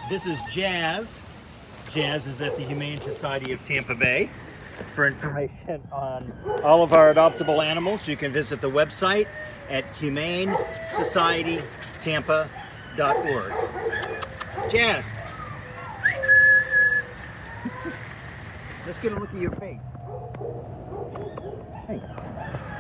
This is Jazz. Jazz is at the Humane Society of Tampa Bay. For information on all of our adoptable animals, you can visit the website at humanesocietytampa.org. Jazz, let's get a look at your face. Hey.